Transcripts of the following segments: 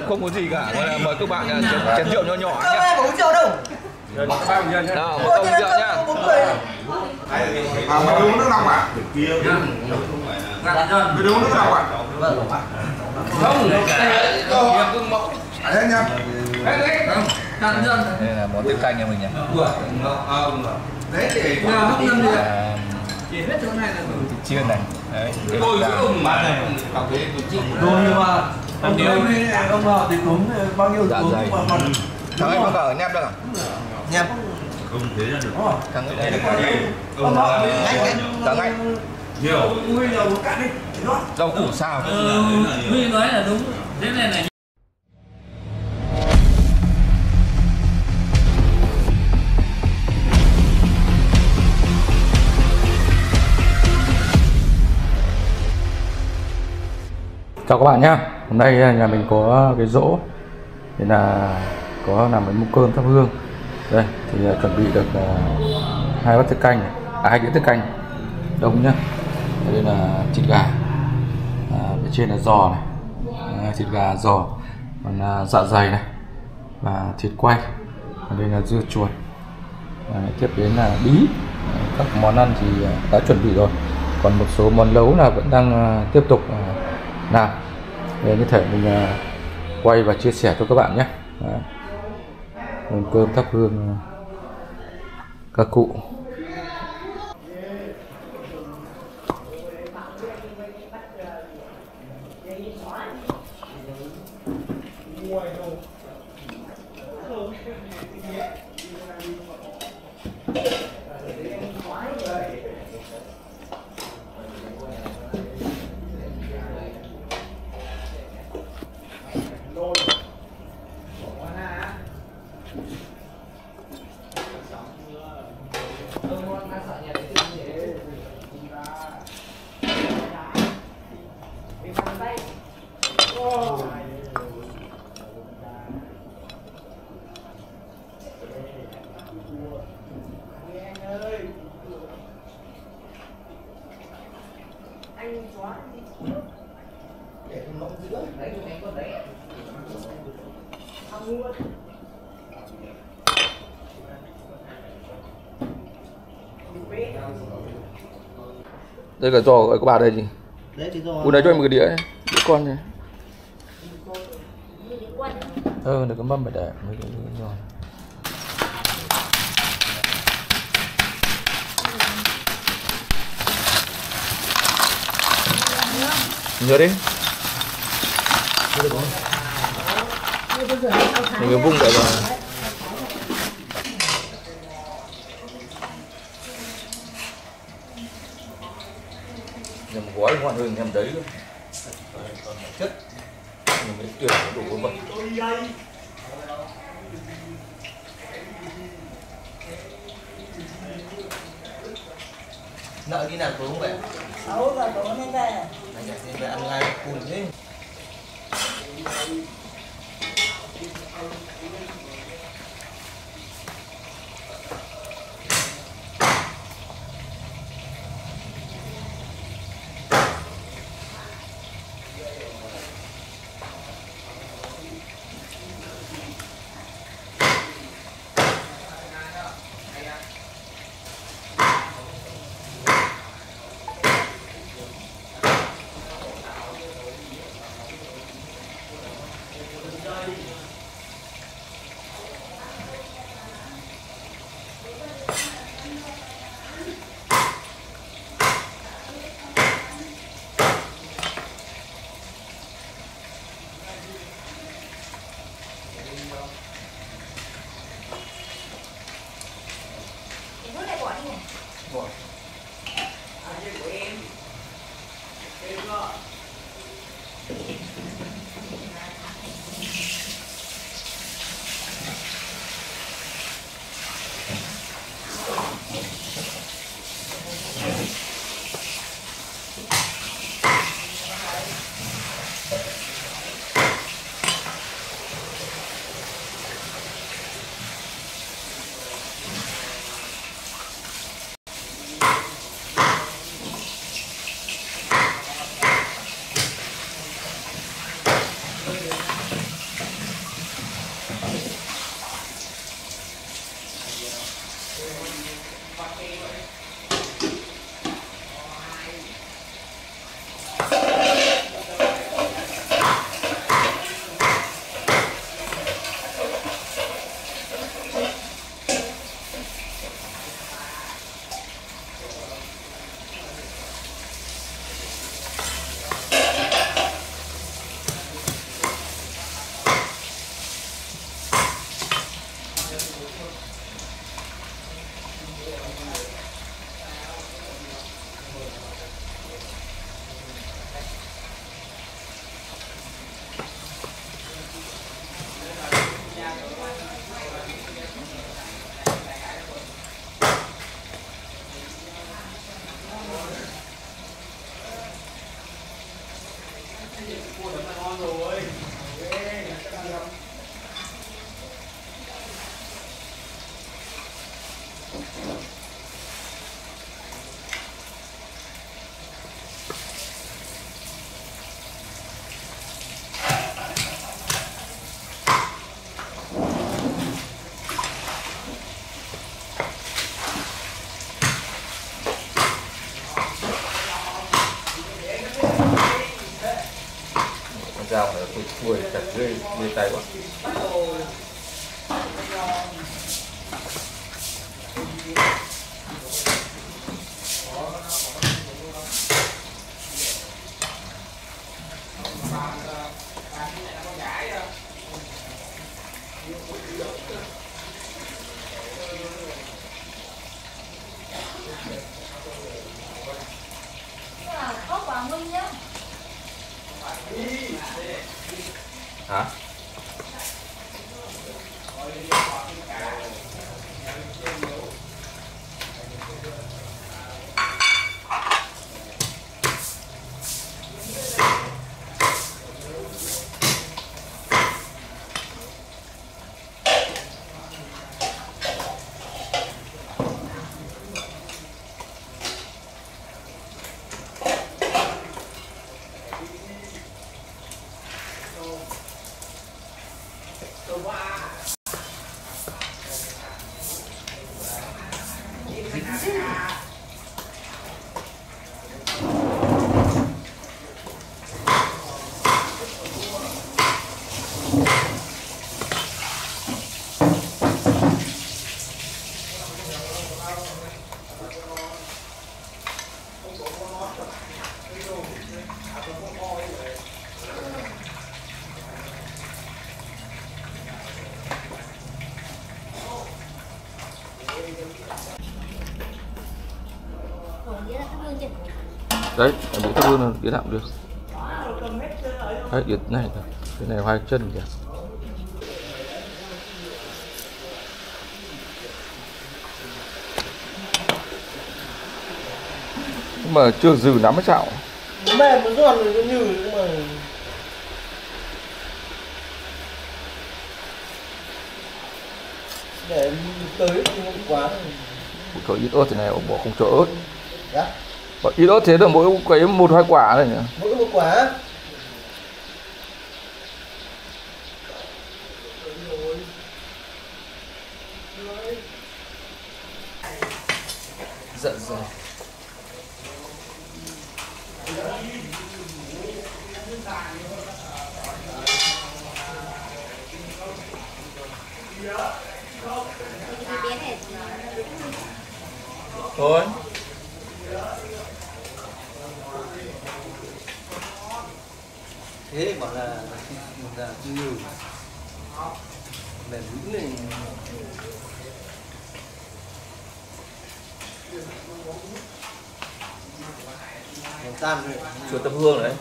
không có gì cả. Mời các bạn chén rượu nho nhỏ nhá. Không uống rượu đâu. Nào, một công rượu nhá. Mày uống nước lọc à? Kia. Mày uống nước lọc à? Vâng. Không. Đấy nhá. Đây là món tiết canh nhà mình nhỉ. Đấy để Hấp nhân đi. Thịt chiên này. Đấy. tôi dùng mà này. Rồi nhưng mà ông họ thì cúng bao nhiêu dạ cúng dày. mà còn Thằng ấy có cả nêm đâu à? Nhầm. Không thế là được. Thằng ấy đây là thằng ấy Nhiều. Huy đầu một cạn đi. rau củ sao? Huy nói là đúng. Thế này này. Chào các bạn nhé. Hôm nay nhà mình có cái giỗ thì là có làm bánh múc cơm thắp hương. Đây thì chuẩn bị được 2 bát tiết canh, 2 đĩa tiết canh đông nhá. Đây là thịt gà, bên trên là giò này, thịt gà giò, còn dạ dày này và thịt quay. Và đây là dưa chuột. Tiếp đến là bí. Các món ăn thì đã chuẩn bị rồi. Còn một số món nấu là vẫn đang tiếp tục làm để có thể mình quay và chia sẻ cho các bạn nhé. Cơm thắp hương các cụ. Đây là giò của các bà đây gì? Đấy thì rồi. Cô lấy cho em một cái đĩa này, đĩa con này. Được cái mâm phải để mấy cái giò. Nhớ đi. Mình cứ vung để vào. Nhầm gói ngon hơn nhầm đấy luôn. Chất mình mới tuyển đủ vốn vật. Nợ khi nào tối không vậy? 6 giờ tối mới về. Anh nhạc về ăn ngay cùng thế. dao ở tụt tuổi chặt ghê tay quá. Có quả Minh nhá. Hả? Đấy, em bị thấp hơn cái nặng được. Đấy, cái này hai chân kìa. Nhưng mà chưa dừ lắm mới chạo. Mềm nó giòn rồi nó nhừ nhưng mà để tới thì không quá. Có ít ớt thế này bỏ không cho ớt. Dạ. Bỏ ít ớt thế là mỗi cái 1-2 quả này nhỉ. Mỗi một quả. Giận rồi. Thôi. Thế bảo là nhiều mềm vững này. Tan rồi. Chuột tâm hương đấy.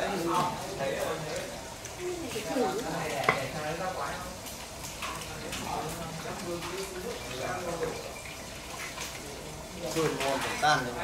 Rồi ngon tan rồi.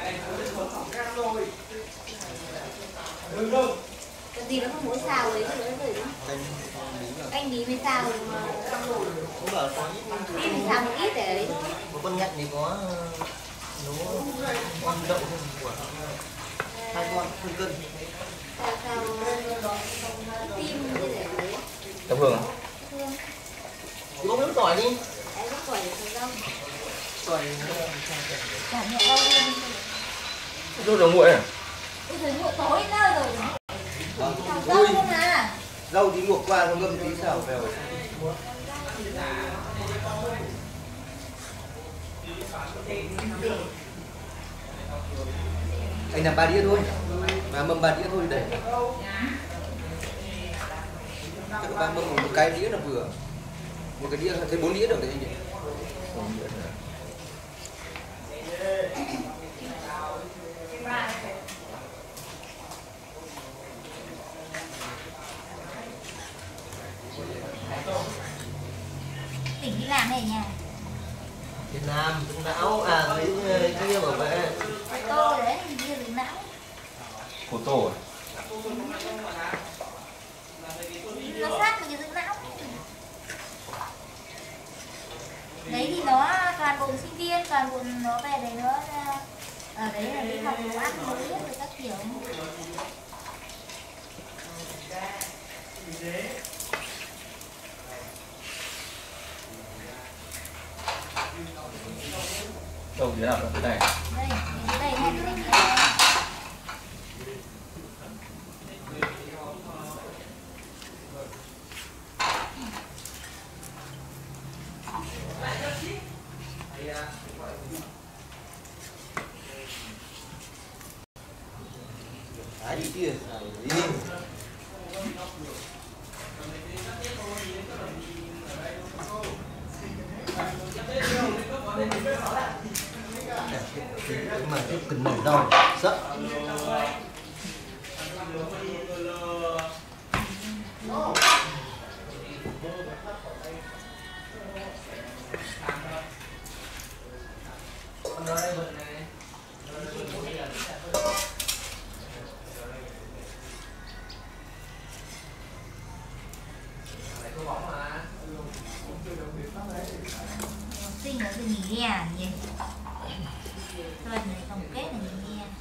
Cái gì nó không muốn xào đấy thì nó gửi canh bí mới xào mà xong rồi. Cũng bảo có Ít thì xào một ít để đấy. một con nhặt thì có nấu con đậu không của 2 con phân cân. Xào tim như để đấy. Tâm hương à? Chị có miếng tỏi đi. Đấy, có tỏi để xào rau. Tỏi Cảm nhận rau đi. Rút đầu nguội à? Ôi trời, nguội tối nơi rồi. Xào rau luôn à. rau thì luộc qua xong ngâm tí xào vào. Anh làm 3 đĩa thôi, mà mâm 3 đĩa thôi để chắc các bạn mâm một cái đĩa là vừa, một cái đĩa thấy 4 đĩa được đấy anh nhỉ? Tỉnh đi làm này nhà. Việt Nam, Vĩnh Não, à cái kia bảo vệ. Tô đấy, kia Vĩnh Não. Cô Tô à? Nó sát với cái Vĩnh Não. Đấy thì nó toàn bộ sinh viên, toàn bộ nó về đấy nó ở đấy là đi học nấu ăn nấu biết rồi các kiểu. Đâu thế nào cái này? Đây, cái này hay cái này. cần nổi rau sợ. Sinh nó thì nghỉ hè nhỉ. Tuần này tổng kết là nghỉ hè.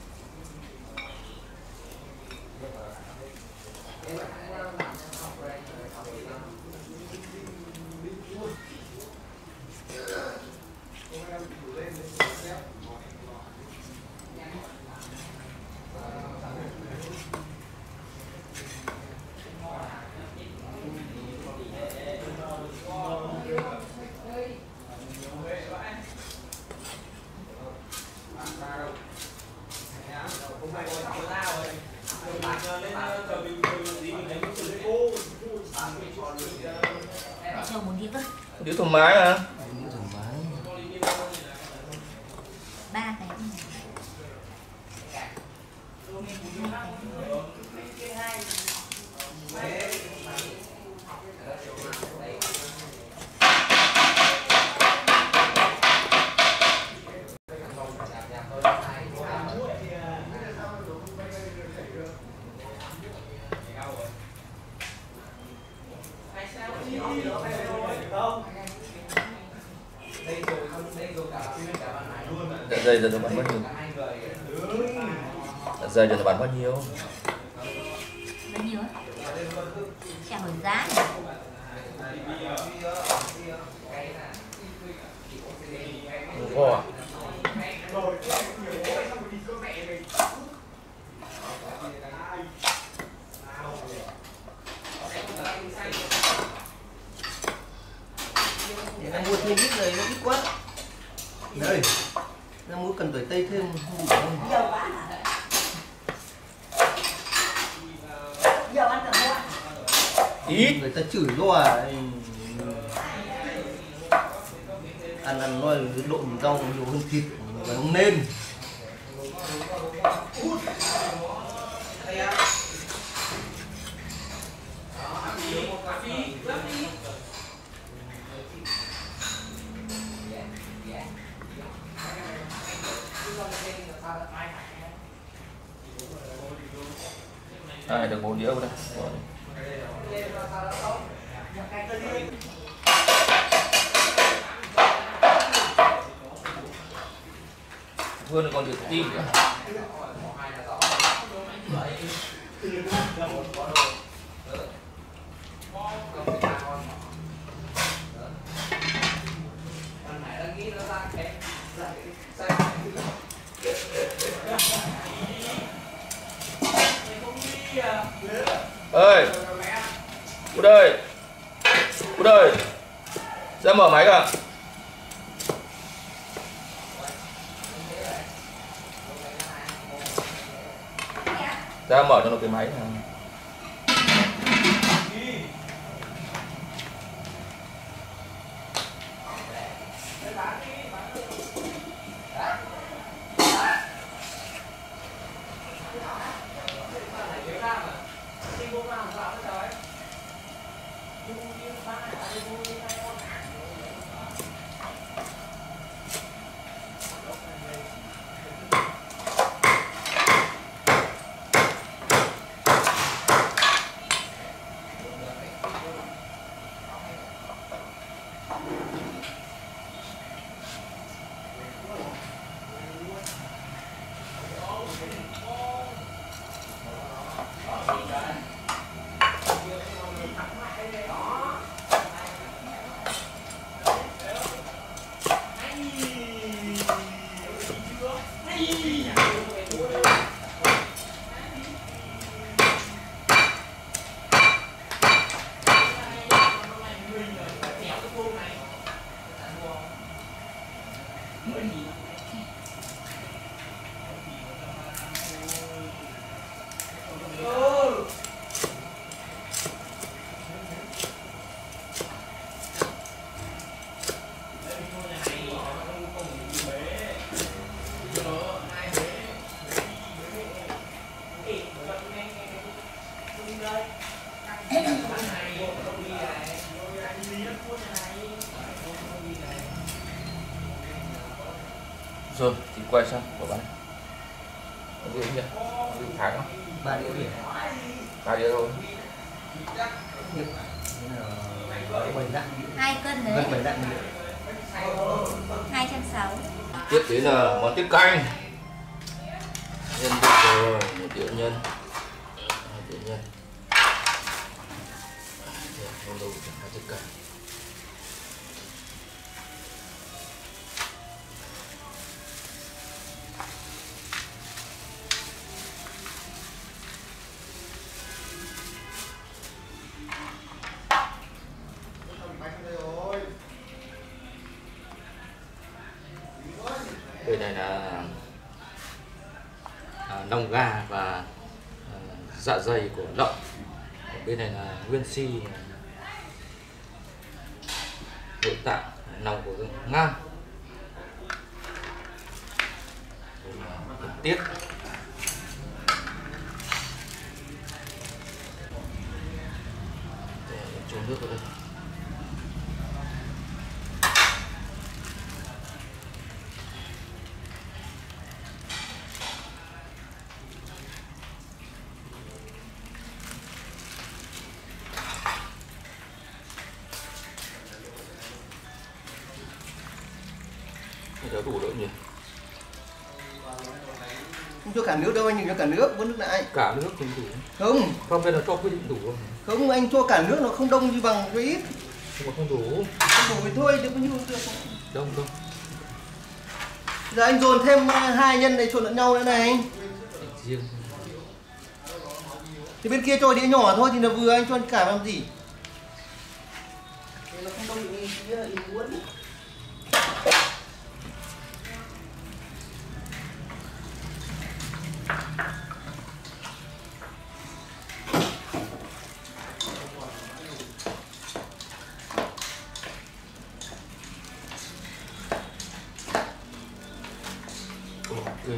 Cho một đĩa cơ. Đĩa thoải mái mà. Ba cái. Dạ dày giờ nó bán bao nhiêu? Dạ dày giờ nó bán bao nhiêu? Bao nhiêu á? Chả hỏi giá. Ồ à? Em mua thêm ít này nó ít quá. Đây, em mua cần tỏi tây thêm không đủ không? Ít. Người ta chửi loa ăn loa độ rau nhiều hơn thịt và không nên. À, được 4 đĩa rồi đây. Rồi. Hơn còn được tim nữa. Ơi, Út ơi, Út ơi, ra mở máy cả. Ra mở cho nó cái máy này. Rồi thì quay sang của bạn. Cái gì nhỉ? Cái gì tháng không? 3 đĩa biển. 3 đĩa thôi. 2 cân đấy. 260. Tiếp đến là món tiết canh. Nhân được rồi, 1 đĩa nhân. 2 đĩa nhân. Rồi, đầu cho tiết canh. Bên này là nòng gà và dạ dày của lợn. Bên này là nguyên si nội tạng, nòng của ngan. Tiết cho nước vào đây. Nó đủ đỡ nhỉ? Không cho cả nước đâu anh, đừng cho cả nước, vẫn nước lại. Cả nước không đủ. Không. Không, bây giờ cho quy định đủ không? Không, anh cho cả nước nó không đông như bằng cái ít. Nhưng mà không đủ. Không đủ thì thôi, được bao nhiêu được. Đông. Giờ anh dồn thêm 2 nhân này trộn lẫn nhau nữa này. Riêng. Thì bên kia cho đĩa nhỏ thôi thì là vừa, anh cho cả làm gì? Nó không đông như ý muốn. Ok.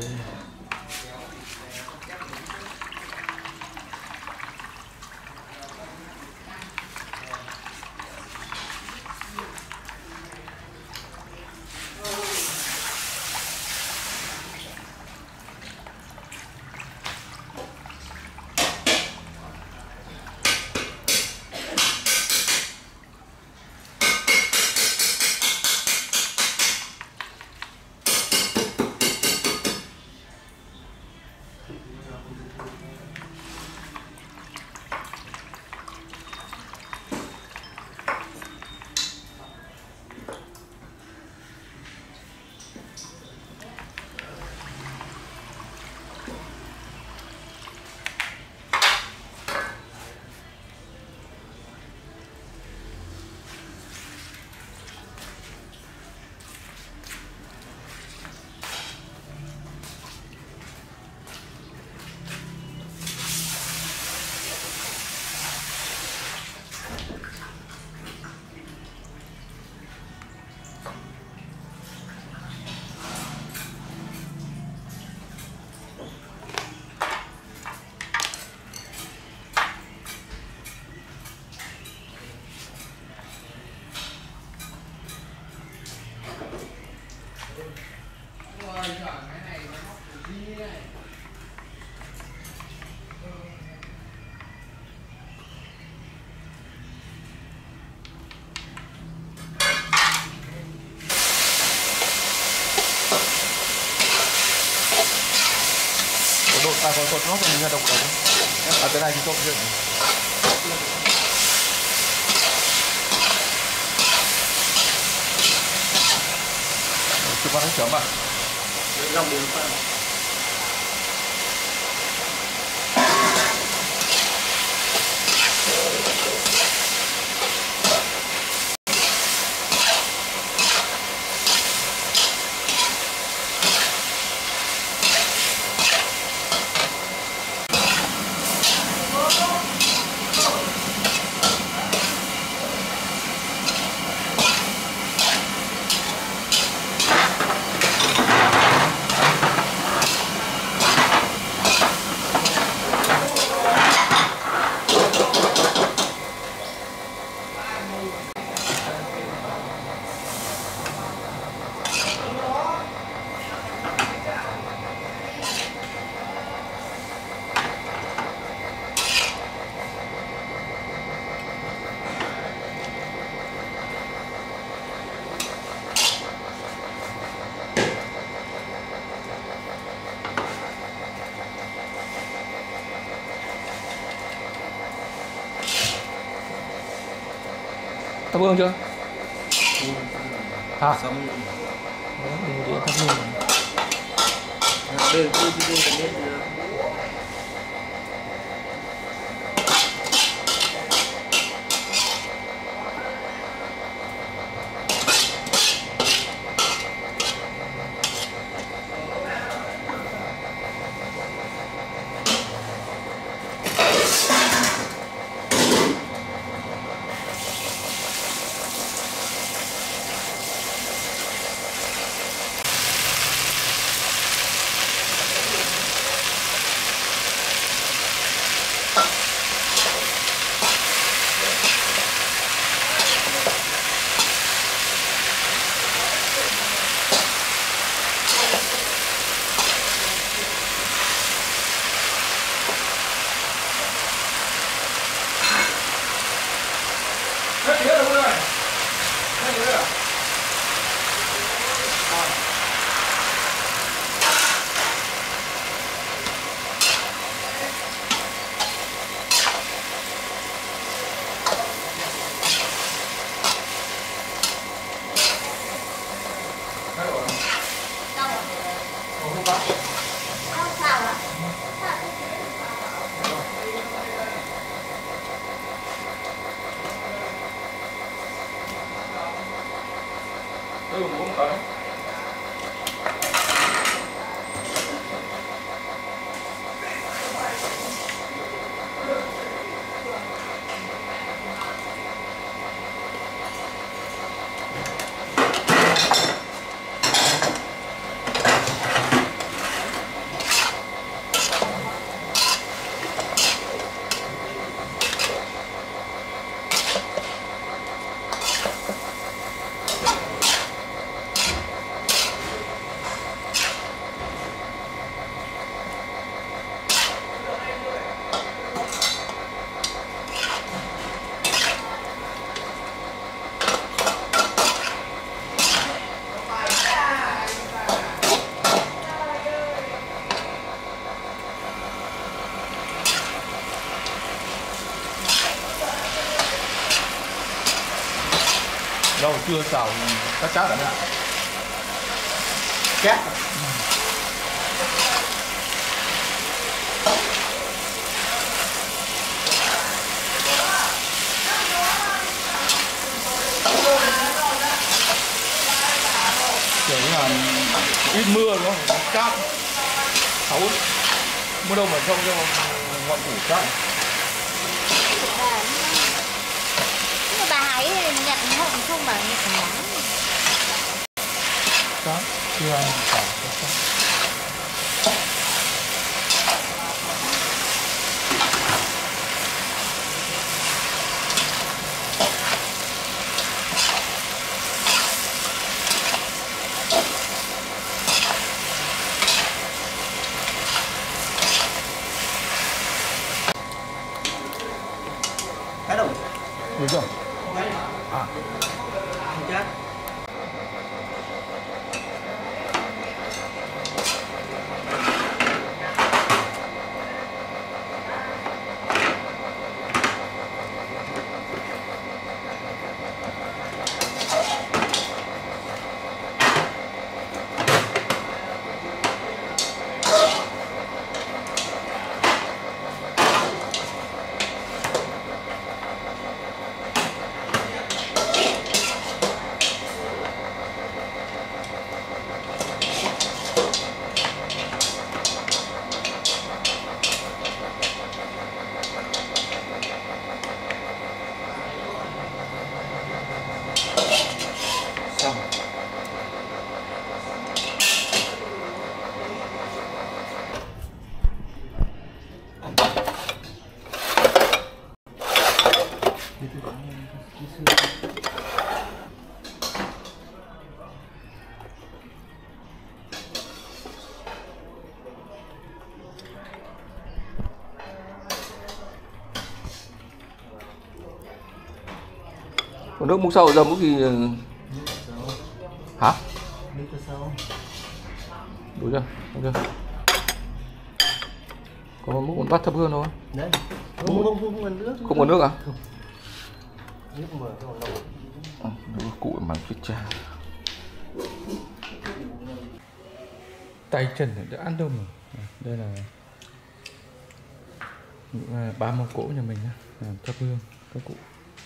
Cột nó còn mình độc rồi. À cái này thì trộn được. Chụp vào cái chấm à? Lòng đường phải. thắp hương chưa? À, Điện thắp hương. Bên kia bên cần biết được. đâu chưa xào các chát ở đây. Chát. Kiểu như là ít mưa đúng không? Cát xấu mưa đâu mà trông cho ngọn củ cát. Nhưng mà bà hãy nhận hộ không bằng nhận lắm. Cát chưa ăn cả cát. Cái đầu. Đúng rồi. À. Chát. Xong. Còn nước múc sau giờ múc thì hả? Nước từ sau. Đủ chưa? Được chưa? Có múc một bát thắp hương thôi. Đấy. Không cần nước. Không có nước à? Nước mở còn lâu. Đúng cụ bằng phía cha. Tay chân đã ăn đâu mà. Đây là ba mông cỗ nhà mình nhá, thắp hương các cụ.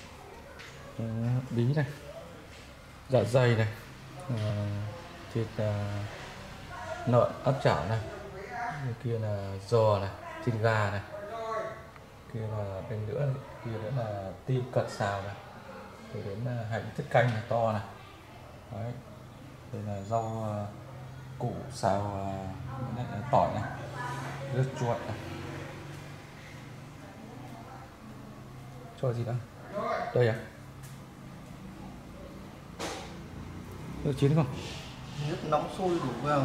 Bí này, dạ dày này, thịt lợn áp chảo này, kia là giò này, thịt gà này, kia là bên nữa, kia nữa là tim cật xào này, rồi đến là hành tiết canh này to này. Đấy. Đây là rau củ xào tỏi này, nước chuột này. Cho gì đó? Đây à? Nước chín không? Nước nóng sôi đủ vào.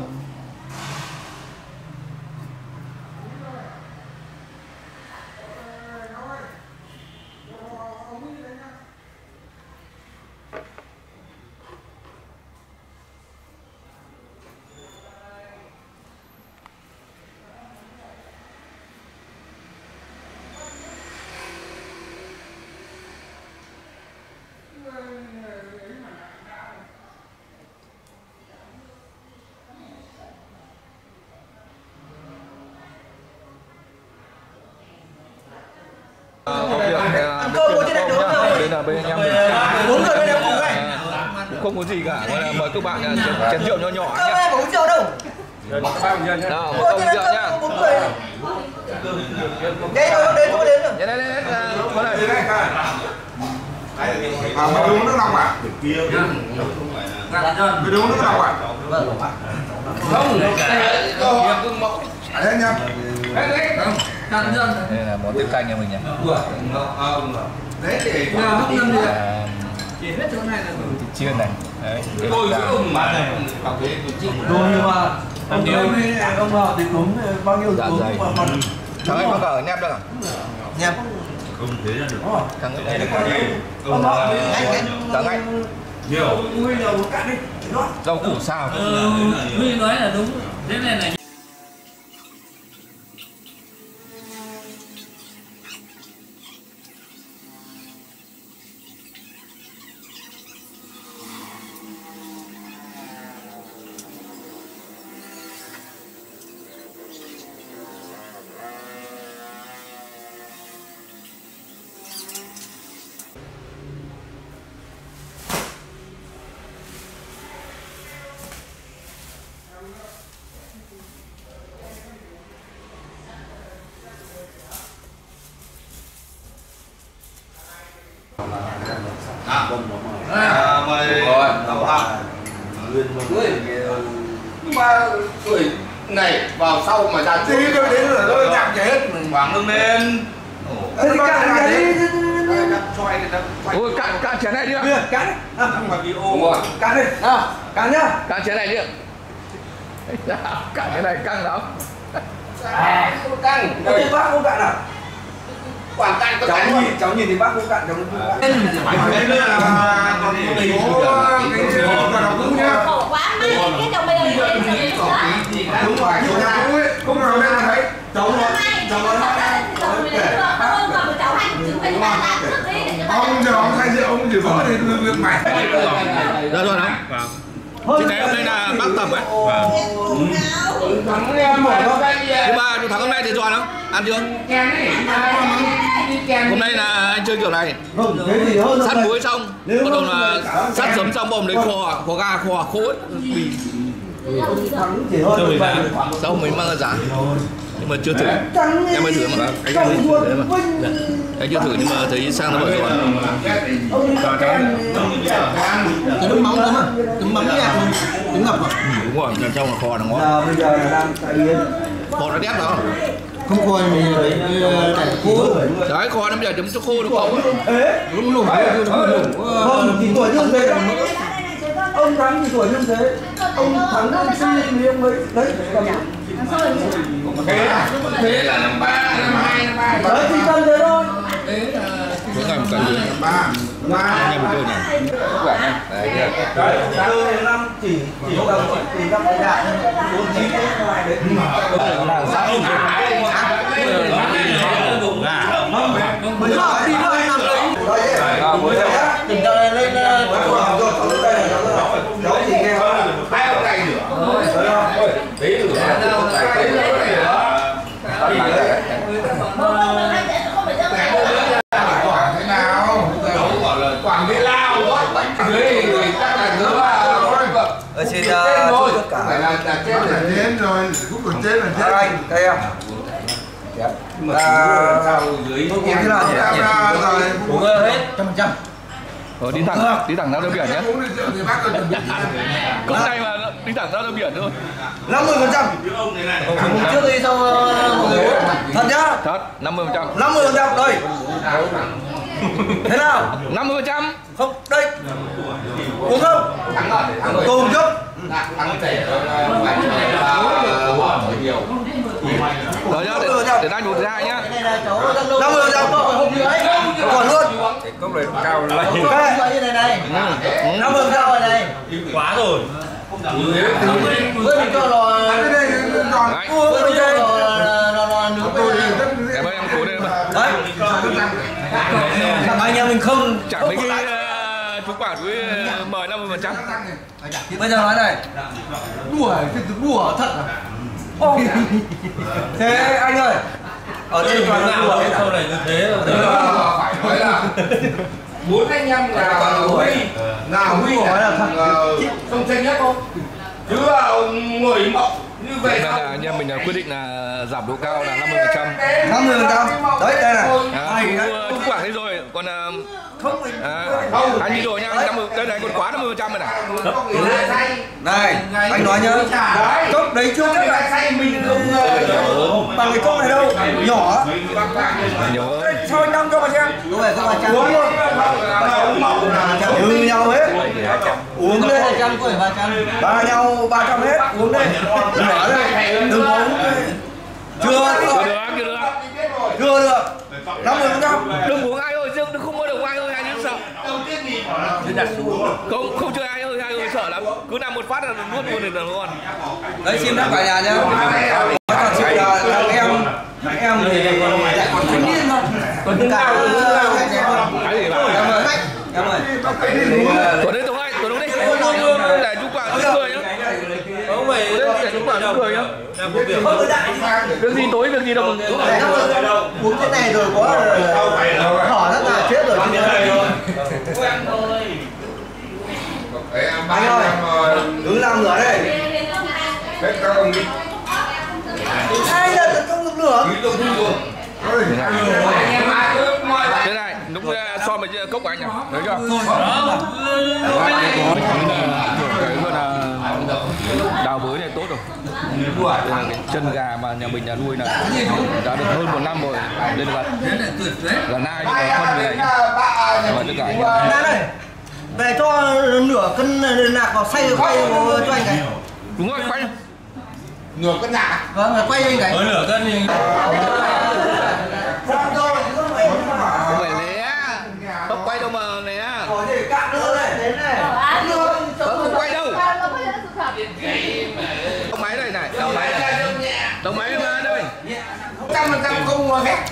Ăn cơm có trên đây đúng không? Đây là bên anh em mình. 4 người bên em cùng này. Không có gì cả, mời các bạn chén rượu nho nhỏ Cơm nhá. em có uống rượu đâu. Nào, một ông rượu nhá. 4 người. Đây thôi, đến rồi. Đến đây, có này. Mày uống nước nóng à? Kia. Mày uống nước nóng à? Vâng. Không, cái cưng mẫu. Đấy nhá. Đây là món tiết canh nhà mình nhỉ. Đấy để Thịt chiên này. Đấy. Tôi với ông mà bảo thế tôi chịu. Rồi nhưng mà ông nào thì cúng bao nhiêu Dạ cúng dày. mà còn Thằng ấy có cả nếp đâu à? Nhầm. không thế là được. Thằng ấy đây thằng ấy Nhiều. nguyên đầu cạn đi. Đó. rau củ xào. Huy nói là đúng. Thế này này. Mời đào hạt. Nhưng mà tuổi này vào sau mà ra Thì tôi đến rồi tôi chạm chết. Quảng Hưng lên. Thế thì cạn cái đi. Xoay người ta xoay. Ôi cạn chén này đi ạ. Cạn đi. Mà bị ôm rồi. Cạn đi. Cạn nhá. Cạn chén này đi ạ. Cạn cái này căng lắm. Không căng. Thế bác không cạn à? Quản cạn có cạn luôn. Cháu nhìn thì bác không cạn, cháu không cạn. Đấy là còn có đầy đủ cái nào cũng nhá. Khổ quá mà cái chồng bây giờ đi lên trời nữa. Đúng rồi, chỗ nào cũng ấy. Không nào lên là thấy. Cháu nó ông giờ ông say rượu ông chỉ vỡ thì lực mày. Ra rồi đó. Chị này hôm nay là bác Tầm ấy. Thắng em mở nó cái gì Nhưng mà thằng hôm nay thì giòn lắm. Ăn chưa? Hôm nay là anh chơi kiểu này. Không, thế thì hơn Sắt muối xong, bắt đầu là sắt giấm xong bồm lấy kho gà kho khô ấy. thắng chỉ hơn Sau mới mang ra giá. Nhưng mà chưa thử. Em mới thử mà. Anh chưa thử nhưng mà thấy sang nó bởi giòn. cái nước mắm nữa mà, nước mắm nhạt nước ngập à? Đúng rồi, làm trong là kho nó ngon. Bây giờ là đang tại yên. Kho nó đét đó. Không coi mình tại khô. Đấy, kho nó bây giờ chấm cho khô nó không. Đúng nổ không, thì tuổi như thế. Ông Thắng thì tuổi như thế. Ông Thắng ông suy thì ông ấy đấy cầm. thế là năm 3, năm 2, năm 3. Đấy thì cầm thế thôi. Mỗi ngày một cần gì? Anh em một cơm này. Đấy, năm chỉ đồng chỉ năm cái đạt 49 ngoài đấy. Là sao không? Bây giờ đi thôi năm đấy. Rồi, đừng cho lên Quảng đi Lao dưới thì chắc là nữa ở trên tất cả là chết rồi, cũng còn chết là chết. anh đây em Dưới thế nào nhỉ? Uống hết 100%. Đi thẳng ra bờ biển nhé. Cốc này mà đi thẳng ra bờ biển thôi. 50%. Trước đi sau mọi người thật nhá. Thật 50%. 50% đây. Thế nào? 50%. Không, đây. Uống không? Cùng chút. Rồi nhá, để anh một hai nhá. 50% còn luôn. cốc này cao lên. Như này này. 50% rồi này. Quá rồi. Với mình cho lò Đây còn với mình cho lò nướng Em ơi em cố lên mà. đấy. Anh em mình không Chẳng mấy cái chú quản với mời 50%. bây giờ nói này. Đùa thật à? Thế anh ơi, ở đây toàn là đùa Sau này như thế phải nói là 4 anh em là Huy là không tranh nhất không, chứ ngồi mộng như vậy Nên là anh em mình quyết định là giảm độ cao là 50%. 50%. Đấy đây này. Chú quản thế rồi, còn Không mình anh đi rồi nha, đây này còn quá 50% rồi này. này, anh nói nhá. Cốc đấy chưa chắc là mình không bằng cái cốc này đâu, nhỏ. Nhiều hơn. Sao anh đong cho mà xem. Đúng rồi, không phải uống luôn. Như nhau hết. Uống lên 300 của 300. Ba nhau 300 hết, uống đi. Nhỏ đây, đừng uống. Chưa được. Chưa được. 50%. Đừng uống ai ơi, đừng không mua được ai ơi, ai đến sợ. Không chơi ai ơi sợ lắm. Cứ nằm một phát là nuốt luôn luôn. Đấy xin phép cả nhà nhá. Thật sự là em thì còn thanh niên mà. Còn cả Cái gì bảo? em ơi. Tuấn đây Tuấn ơi, Tuấn đúng đi. Để chú quản chú cười nhá. Không phải Để chú quản chú cười nhá. Việc gì tối việc gì đâu. Uống cái này rồi có hở rất là chết rồi. Anh ơi, đứng làm lửa đây. Ai là không được lửa? Thế này, lúc so với cốc của anh nhỉ? Thấy chưa? Cái gọi là đào bới này tốt rồi. Cái chân gà mà nhà mình nuôi là đã được hơn 1 năm rồi. Đây là nai phân này. Và tất cả anh này, về cho nửa cân nạc vào xay quay cho anh này. đúng rồi, quay nửa cân nạc. Vâng, quay cho anh cái. mới nửa cân thì không phải lé, không quay đâu mà lé. Có thể cạn nữa này, đến này. Không quay đâu. Tông máy đây này, tông máy ra đây. 100% không mua hết.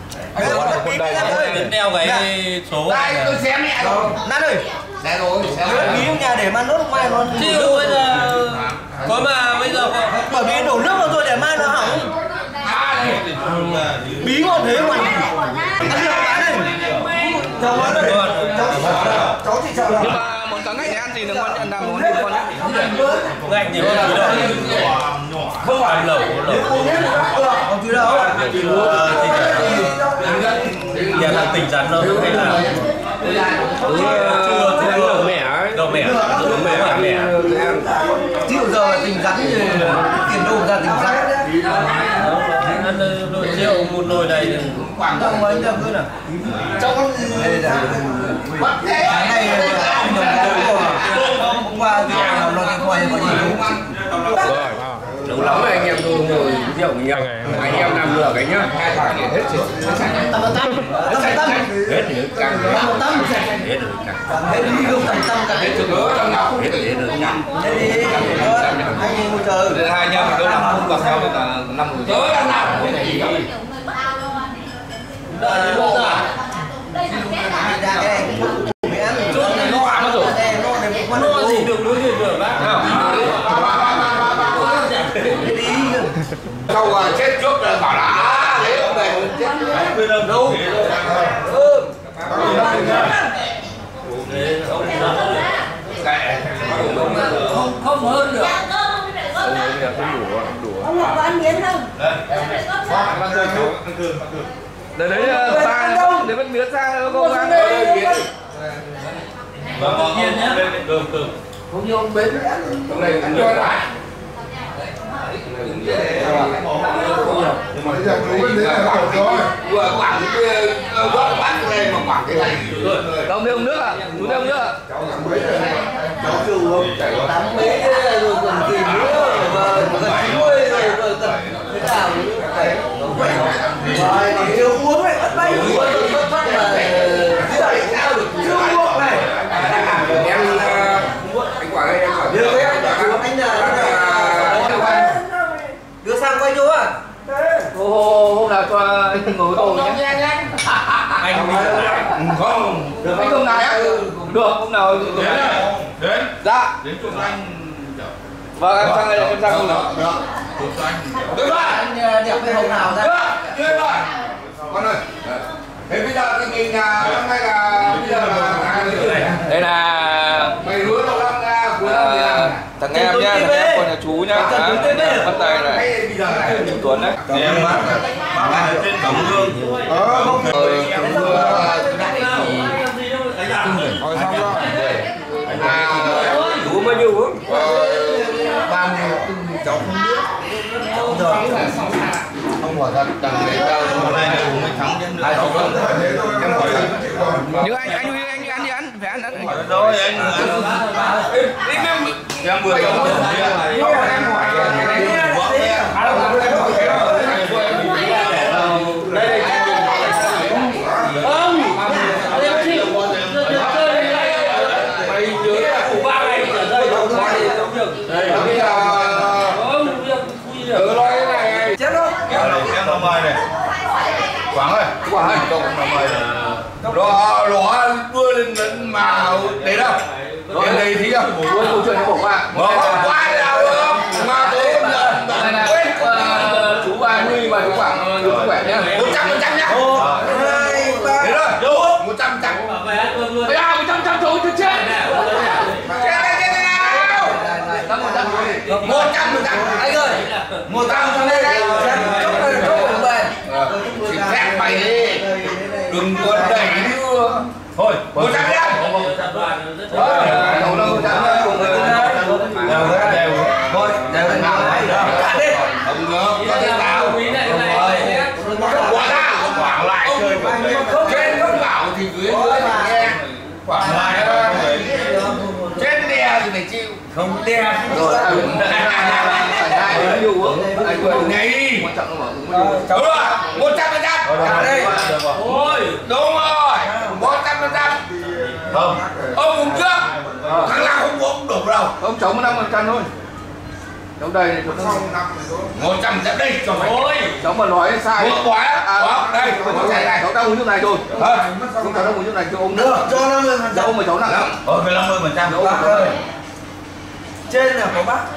đeo cái số Đây tôi xé mẹ rồi. Nát ơi. Xé rồi, xé rồi. Bí trong nhà để mà nước mai nó chịu bây giờ có mà bây giờ có bởi vì đổ nước vào rồi để mai nó hỏng. Bí ngon thế mà. Ăn được bán này. Cháu nói đây. Cháu chỉ sợ là. Nhưng mà món cá ngạnh này ăn gì được ngon nhất, làm món gì ngon nhất? ngạnh nhiều hơn chứ đâu. Không phải lẩu Còn chứ đâu. nhà là tỉnh rắn đâu hay là chưa đầu mẻ ấy, đầu mẻ Chịu giờ là tình rắn thì tiền đâu ra tình rắn. ăn nồi rượu một nồi này thì Trong mấy trăm cơ nào. Trong đây là cái này anh đồng hôm qua thì làm lo đi quay có gì đúng. Lâu lắm rồi anh em tôi ngồi rượu với nhau. Anh em làm lửa cái nhá. 2 thỏi để hết hết được căng. Hết được căng. Hết đi không tầm tâm cả. Hết được trong nào hết được căng. Đi. Anh ngồi chờ. Hai anh em mình đâu làm không gặp nhau là 5 người. Tới là nào cũng nó gì được nữa thì được bác. Sau chết trước là bảo là lấy ông này chết. Đâu. không hơn được. Ông Ngọc có ăn miến không? Đấy xa đấy vẫn miếng xa đâu không ăn. Vâng, nhiên nhá. Cơm. Không như ông bến trong này ăn cho lại. Nhưng mà bây giờ chú đấy là quảng rồi. Vừa quảng cái gót bát lên mà quảng cái này. Ông đưa ông nước à? Chú đưa ông nước à? Cháu làm mấy rồi. Cháu kêu không tắm mấy rồi còn tìm nữa và gần 90 rồi còn thế nào nữa phải rồi thì uống ấy bắt bay uống phát là dậy chưa uống này Em anh quả đây em quả. đưa cái anh là đưa sang quay vô à Hôm nào cho anh ngồi ô nhé. Anh Không. Được anh không nào á? Được, hôm nào Đến. dạ. Đến chụp anh. Vâng, em sang đây, em sang không nào? Chụp anh. được rồi anh đẹp cái hôm nào ra Được rồi. Con ơi. Thế bây giờ tình hình năm nay là bây giờ là Đây là mày hứa đầu năm ra cuối năm thì làm. thằng em nhá, thằng em con nhà chú nhá. Bắt tay này. Hay bây giờ này. Chú Tuấn đấy. Em bán trên cổng hương. Rồi xong rồi. Chú bao nhiêu không? 30 cháu không biết. Không hỏi thật tầng này cao Hôm nay là uống cái thắng đến nữa. em hỏi là Nhưng anh ăn đi ăn, phải ăn. Rồi anh em vừa em hỏi mời này. Quảng ơi. Quảng ơi. Mời nó đưa lên mà để đâu đến đây thì đâu Câu chuyện nó bỏ qua. quá nào mà tôi quên Chú 30 và chú Quảng chú khỏe nhá. 100% nhá. Thế rồi. 100%. Bây giờ 100 thôi chứ chết. Chết nào. 100%. anh ơi 100% đây. Xin phép mày đi. Đừng có đẩy nữa. thôi 100 nhá. Đầu lâu chắn cùng người thôi đều lên nào đấy cạn đi Không ngờ có thể nào. Quả ra quảng lại chơi trên không bảo thì dưới nghe quảng lại trên đè thì phải chịu không đe rồi ai nhiều uống ai quên này quan trọng là đúng rồi 100%. đây Ôi, Đúng rồi 100%. không Ông uống trước thằng nào không uống đủ đâu. ông cháu 5% thôi. Cháu đây này cháu 100 dẫn đây cho mày. ôi. cháu mà nói sai Uống quá đây có chảy này. cháu đang uống nước này thôi. Không cháu đang uống nước này cho ông được nữa. cho 50 Cháu mà cháu nặng lắm. phải 50%. bác ơi trên là có bác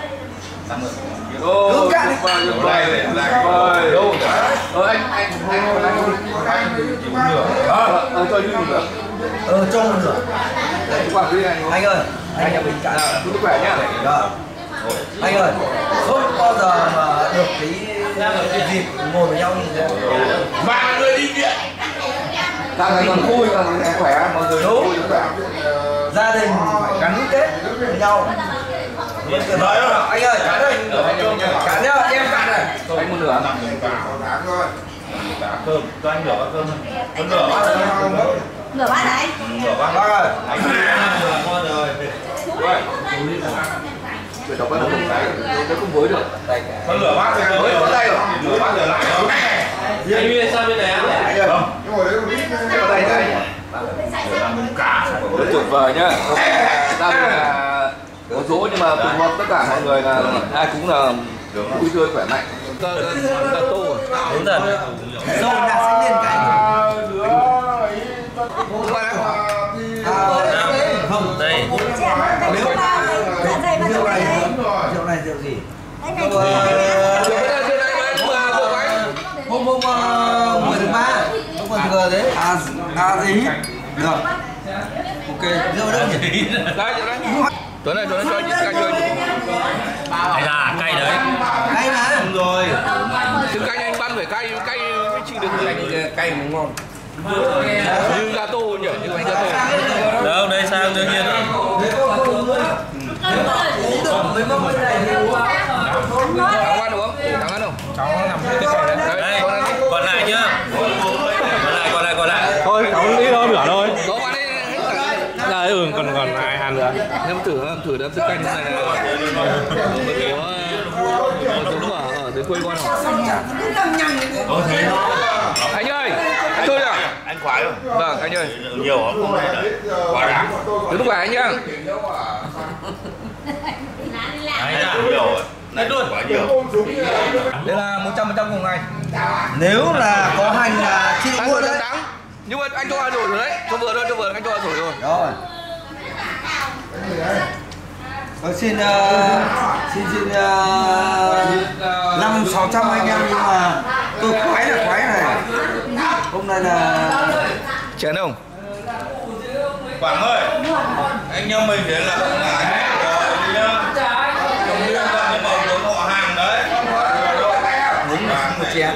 Ô, cạn đi. Đâu? Anh cho như nữa. cho một nửa Quảng đi này. anh ơi anh nhà mình cạn Chú khỏe nhá. rồi anh ơi không bao giờ mà được cái dịp ngồi với nhau như thế Và người đi viện. Càng ngày còn vui, càng ngày khỏe, mọi người Đúng. vui khỏe. gia đình phải gắn kết với nhau anh ơi cạn đây cạn nhá em cạn này Anh một nửa. Cơm cho anh rửa cơm. Con rửa Nửa bát này. bác ơi anh ngon rồi. Người cháu bắt đầu không cái, nó không với được. Con rửa bát rồi. Với có tay rồi. Rửa bát rửa lại. Anh Huy sang bên này á? Không. Có tay này. Rất tuyệt vời nhá. Gia đình là có dỗ nhưng mà cùng hợp tất cả mọi người là ai cũng là vui tươi khỏe mạnh. Tô Đúng rồi. rồi là sẽ lên cái không Đây. rượu này rượu gì hôm 10 tháng 3 không còn thừa đấy gì được ok rượu đâu nhỉ đây. Tuấn này cho chị canh cho. Hay là cay đấy. Cay mà. Đúng rồi. Chứ canh anh băm phải cay mới chịu được. Cay cũng ngon. Như gato nhỉ, như bánh gato. Đâu, đây sang đương nhiên rồi. Thắng ăn đúng không? Thắng ăn không? Cháu nằm cái cây đấy. Đây, còn lại nhá. Còn lại. Thôi cháu đi thôi, bữa thôi. Có bạn ấy hết cả. Đây còn hai hàn nữa. Em thử đám thức canh này này. Có giống ở dưới quê con không? Anh ơi, anh thôi à? Anh khoái không? Vâng, anh ơi. Nhiều không? Quá đáng. Đừng phải anh nhá. Đấy là Nhiều rồi. Đấy luôn. Quá nhiều. Đây là 100% cùng ngày. Nếu là có hành là chị Anh mua vừa đấy. đắng. Nhưng mà anh cho ăn rồi đấy. Cho vừa thôi, anh cho ăn rồi. Rồi. Xin 500-600 anh em, nhưng mà tôi khoái này. Hôm nay là Chén không? Quảng ơi, anh em mình đến là không ngại rồi nhá. Trong liên quan đến bầu lớn họ hàng đấy. uống một chén.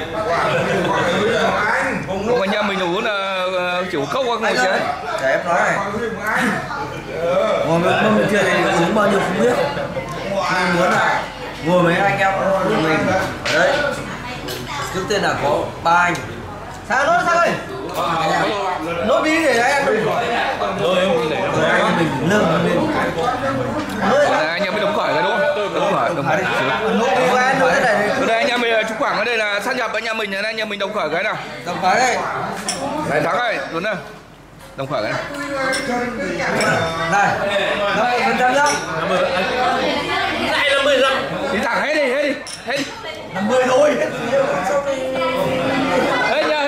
Không anh em mình uống là kiểu cốc hoặc một chén. Để em nói này. Ngồi bên kia này uống bao nhiêu không biết. Mình muốn là ngồi mấy anh em của mình ở đây. Trước tiên là có 3 anh. Sao ơi? Nốt đi để anh mình. Anh mình lơm lên. Anh em mới đóng khỏi cái đúng không? Đóng khỏi. Nốt đi của anh, nốt thế này. Ở đây anh em mình chú Quảng ở đây là sát nhập anh em mình đóng khỏi cái nào. Đóng khỏi đây. Này Thắng ơi, Tuấn ơi. Đóng khỏi cái này. Này, 50% nhá. Lại là 15. Đi thẳng hết đi. 50 thôi. Hết nha.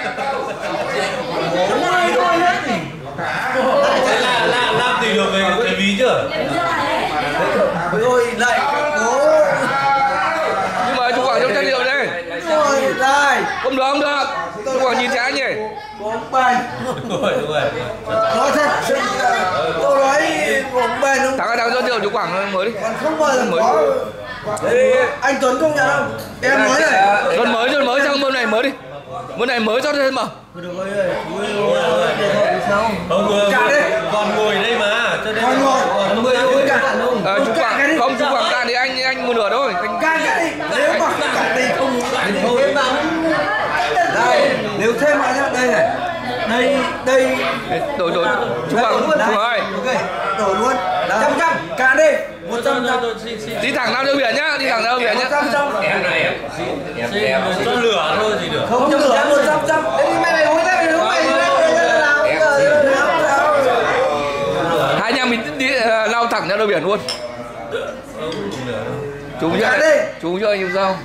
Thế là làm gì được về cái ví chưa? Rồi lại cố. Nhưng mà chú Quảng trong chất liệu đây. Rồi đây. Không được. Chú Quảng nhìn trái nhỉ. Bóng bền. Đúng rồi. Nói thật, tôi nói bóng bền không? Thắng cho rượu chú Quảng mới đi. Còn không bao giờ có. Anh Tuấn công nhận không? Em mới này. Tuấn mới sang môn này mới đi. Môn này mới cho thêm mà. Được ơi, sao? Còn ngồi đây mà. Cho nên Còn ngồi cạn luôn. Chú Quảng không, chú Quảng cạn thì anh mua nửa thôi. Cạn cái đi. Nếu mà cạn thì không thêm vào. Đây, nếu thêm vào nhá, đây này. Đây. Đổi chú Quảng ơi. Ok, đổi luôn. 100 cạn đi. 100. Đi thẳng ra đường biển nhá, 100. em này em cho lửa thôi gì được. Không lửa 100. Đấy mày uống ra mày uống mày nào. Hai anh em mình đi lao thẳng ra đường biển luôn. Chú cho anh sao?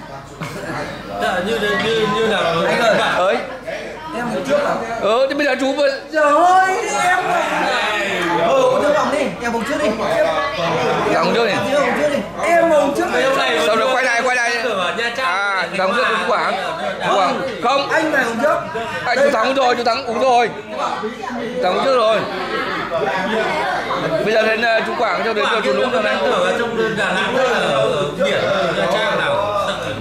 Như nào Anh ơi. Em một trước à? Thì bây giờ chú Trời ơi, em. Trước vòng đi, em vòng trước đi. Vòng trước đi. Em vòng trước đi. Sau đó quay lại. Thắng trước chú Quảng. Không. Anh này vòng trước. Chú Thắng uống rồi. Thắng uống trước rồi. Bây giờ đến chú Quảng cho đến giờ chú Lũng rồi này. tưởng ở trong Đà Nẵng ở biển Nha Trang nào.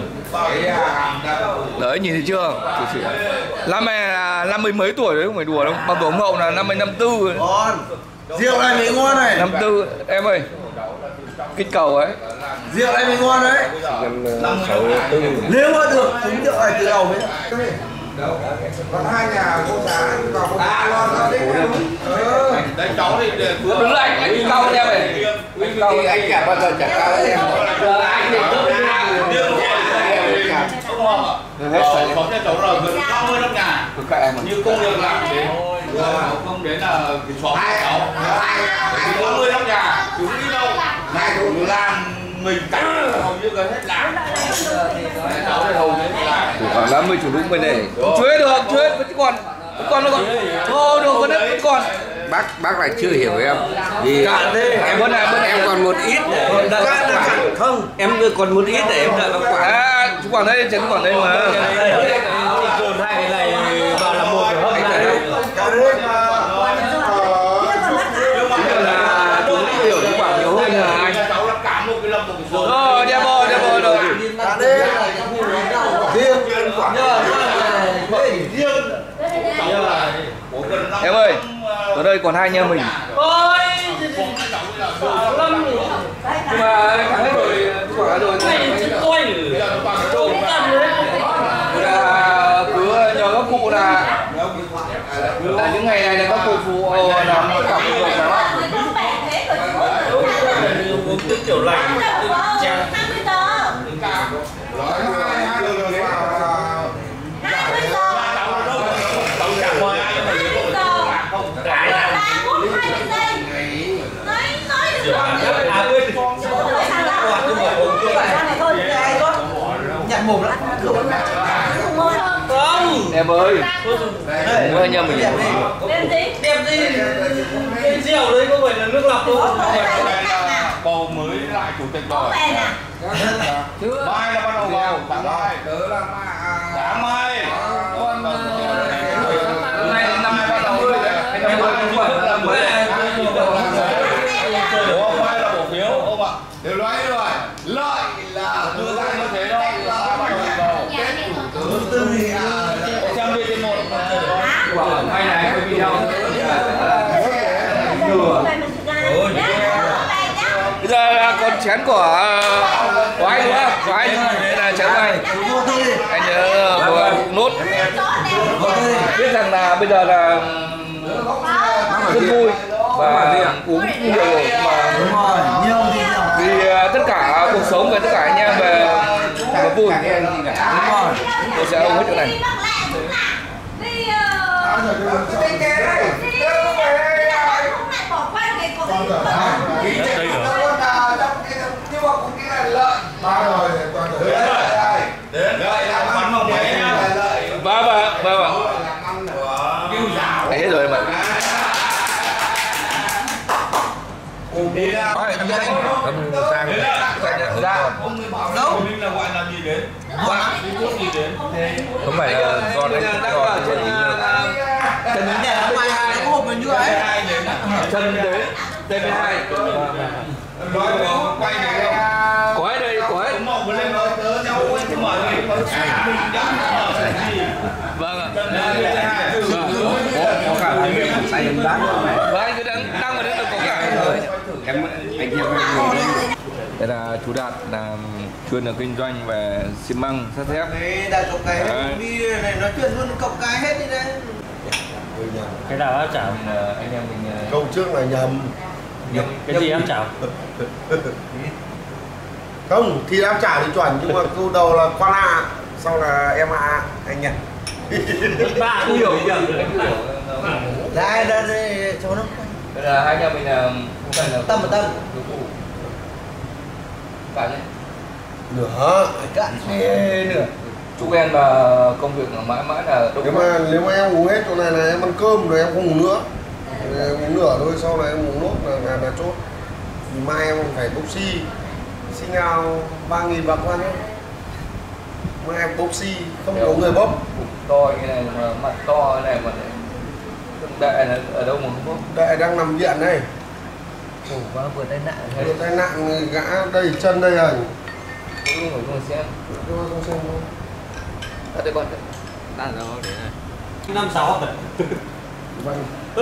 Đấy nhìn thấy chưa? Năm này là 50 mấy tuổi đấy, không phải đùa đâu. Bằng tuổi ông Hậu là năm 54. Ngon. Rượu này mới ngon này. 54 em ơi. Kích cầu ấy. Rượu này mới ngon đấy. Nếu mà được uống rượu này từ đầu ấy. Còn hai nhà cô xã còn một lo đấy. Đấy cháu thì Đứng lại anh kích cầu em ơi. Cầu anh cả bao giờ chả cao em. Anh thì hết rồi. Phóng cho cháu rồi gần 50 nhà. Như công việc làm đến không đến là cái xóm của cháu 50 nhà chúng đi đâu này cũng làm mình cắn hầu như gần hết làm cháu thì hầu như là Khoảng 50 chủ Lũng bên này. Chuế được, vẫn còn nó còn. Được vẫn còn. bác lại chưa hiểu em vì Em bên này em còn một ít Không, em còn một ít để em đợi bác Quảng. Chú Quảng đây, chú Quảng đây mà. Dồn hai cái này vào là một rồi hấp này. Là chú hiểu chú Quảng nhiều hơn. đây còn hai anh em mình. Ôi, Lâm Nhưng mà thắng rồi, quả rồi tôi không cần nữa. là cứ nhờ các cụ là những ngày này là các cụ phụ làm cảm ơn cái kiểu lạnh chán. Nhận mồm lắm. Không. em ơi, đây anh em mình Đem gì? Cái rượu đấy có phải là nước lọc không? bầu mới lại chủ tịch rồi. Mai là bắt đầu vào, sáng mai. Sáng mai. năm 20 Mai là cổ phiếu ông ạ. Đều nói rồi. Lợi là đưa ra như thế đó. Xem đi trên một. hai này cái video bây giờ là còn chén của anh đúng không? Của anh đây là chén của anh nhớ vừa nốt biết rằng là bây giờ là rất vui và uống nhiều rồi mà Đúng rồi, nhiều thì nhiều. vì tất cả cuộc sống và tất cả anh em về vui như anh gì cả. Đúng rồi. Tôi sẽ ôm hết chỗ này. Vâng. Đấy hết rồi mà. Đâu? Là gọi làm gì đến? Không phải là do đấy Trần đến nhà ngoài hàng có hộp mình như ấy. Chân đấy, TV2. Nói có quay này không? Có ai đây, có ai. Mộng lên nói tớ nhau quên cái mở này. Vâng ạ. Có cả là mình xài đến bán. Vâng, anh cứ đăng vào đấy là có cả. Anh em đây là chú Đạt làm chuyên là kinh doanh về xi măng sắt thép. Đây đặt cọc cái đi này nói chuyện luôn cọc cái hết đi đây. Cái nào áp chảo? Anh em mình Câu trước là nhầm. Cái gì áp chảo? Không, thì áp trả thì chuẩn nhưng mà câu đầu là con A, sau là em A anh nhỉ. Ba không hiểu gì. Đây cho nó. bây giờ hai anh em mình là Tâm một tâm. cả nhé. Nửa. Cạn nửa. Chúc em là công việc mãi mãi là Nếu mà em uống hết chỗ này là em ăn cơm rồi em không uống nữa. Em uống nửa thôi, sau này em uống nốt là chốt. Thì mai em phải bốc xi. Xi nào 3.000 bạc quan ấy. Mai em bốc xi, không có người bốc. to như này mà mặt to như này mà đệ là ở đâu mà không bốc. Đệ đang nằm viện đây. Vừa tai nạn. Vừa tai nạn gã đây chân đây rồi. Không phải không xem. Không xem đâu. Ở đây con Đang đâu để này. 56 rồi. Vâng.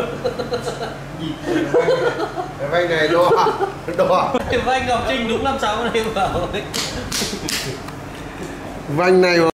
Cái vanh này đo. Cái vanh Ngọc Trinh đúng 56 này vào. Vanh này